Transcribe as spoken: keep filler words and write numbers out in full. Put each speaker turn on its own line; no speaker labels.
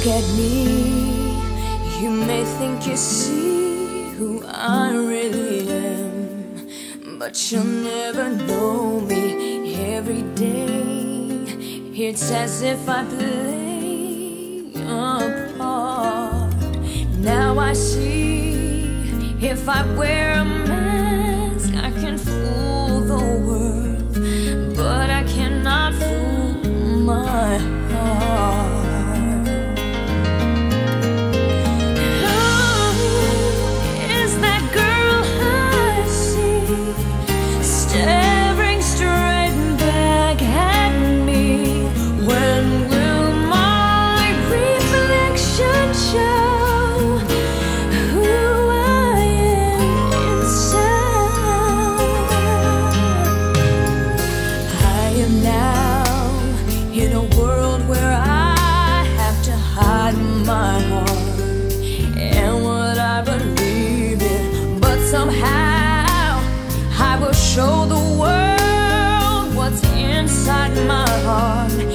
look at me, you may think you see who I really am, but you'll never know me every day. It's as if I play a part. Now I see, if I wear a mask, I can fool the world, but I cannot fool my heart. Show the world what's inside my heart.